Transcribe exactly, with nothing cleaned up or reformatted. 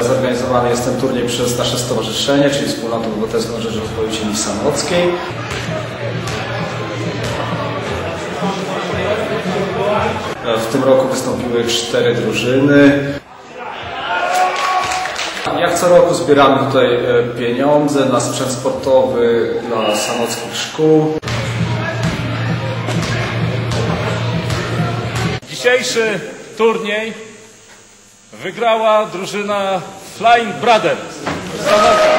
Zorganizowany jest ten turniej przez nasze stowarzyszenie, czyli Wspólnotę Obywatelską na rzecz Rozwoju Ziemi Sanockiej. W tym roku wystąpiły cztery drużyny. Jak co roku zbieramy tutaj pieniądze na sprzęt sportowy dla sanockich szkół. Dzisiejszy turniej wygrała drużyna Flying Brothers.